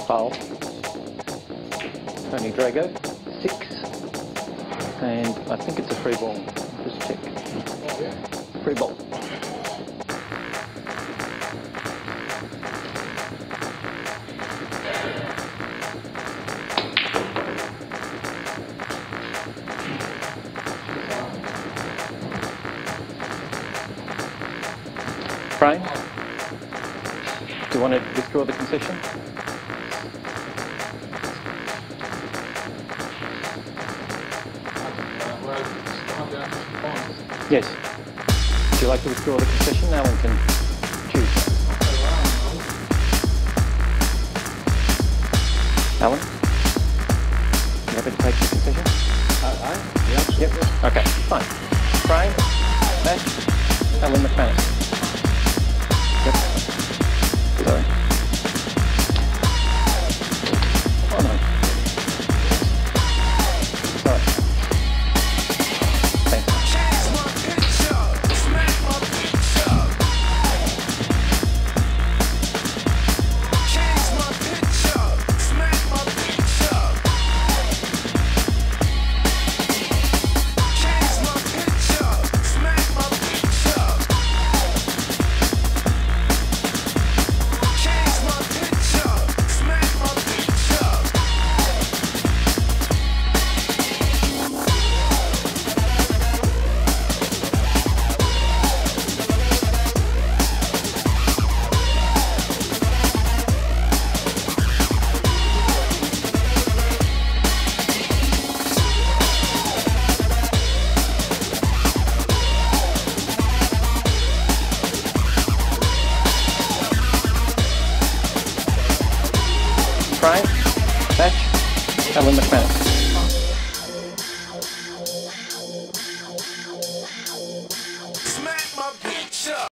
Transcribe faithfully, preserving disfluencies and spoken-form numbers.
foul. Tony Drago, six. And I think it's a free ball. Just check. Oh, yeah. Free ball. Frame? Do you want to withdraw the concession? Yes. Would you like to withdraw the concession? Alan can choose. Alan? You happy to take the concession? Uh, aye? Yep. Yep. Okay, fine. Frame, match, Alan McManus. Yep. Sorry. Oh no. Sorry. Thanks. Frame, match, Alan McManus.